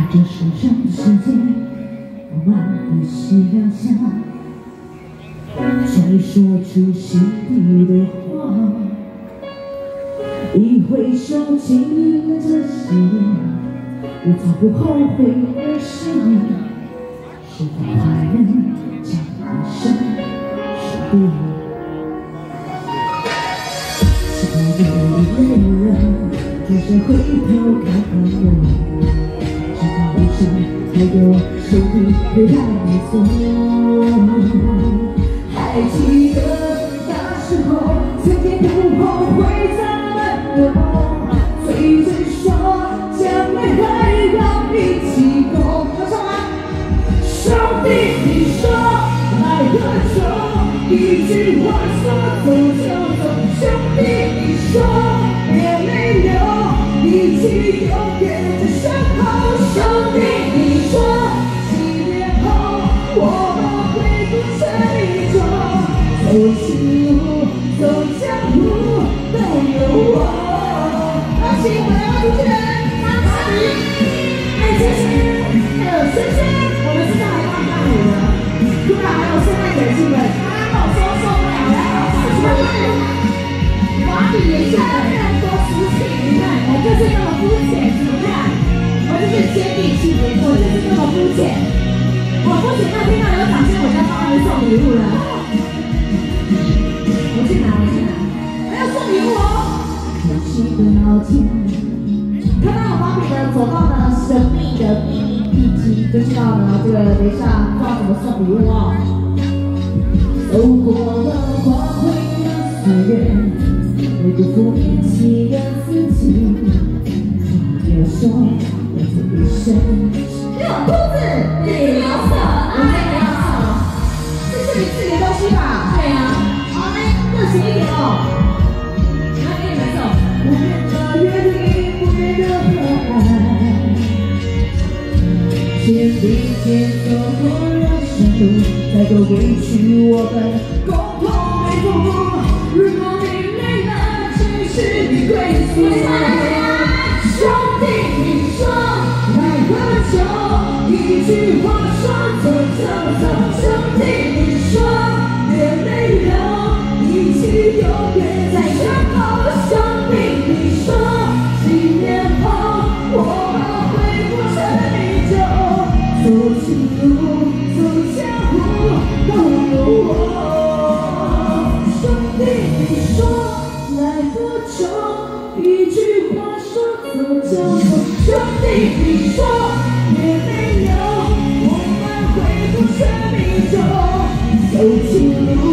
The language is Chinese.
这是让世界饱满的夕阳下，再说出心底的话。一回首，经历了这些年，我早不后悔的是你，是否还能将一生守护？现在我累了，转身回头看看我，知道路上还有兄弟陪伴你走。还记得那时候，曾经不后悔咱们的梦，最最说将来还要一起走。要唱吗？兄弟，你说来个走，一句话说走就走。兄弟，你说别泪流，一起永远在身后。兄弟，你说几年后我们会不成一种，走情路，走江湖都有我。邀请我们的主持人张嘉怡、艾杰西，还有萱萱，我们接下来帮伴舞的，突然还有圣诞节气氛，刚刚跟我说受不了了，华比也下了这么多肤浅，你看我就是那么肤浅，怎么样？我就是接地气，我就是那么肤浅。我肤浅到听到有掌声，我就要帮他们送礼物了。我去拿，我要送礼物哦。可惜的老天，看到我华比的走到了神秘的秘密秘籍，就知道呢，这个等一下不知道怎么送礼物哦。走过了光辉的岁月，没辜负年轻的自己。没有说我这一生没有裤子，你有色，没有色，这是你自己的东西吧？对啊，好嘞，热情一点哦。来给你们走。不变的约定，不变的和爱，肩并肩走过人生路，再多委屈我们共同背负。如果你累了，只是你归宿。兄弟，你说来喝酒，一句话说走就走。兄弟，你说别泪流，一起永远在身后。兄弟，你说几年后我们会不成一种，走情路，走江湖都有我。兄弟，你说来喝酒，一句话说走就走。兄弟，你说别泪流，我们会不成一种，走情路。